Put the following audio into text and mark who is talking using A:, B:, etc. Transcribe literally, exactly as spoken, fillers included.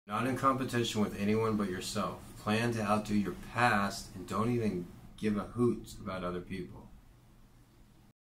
A: Not in competition with anyone but yourself. Plan to outdo your past and don't even give a hoot about other people.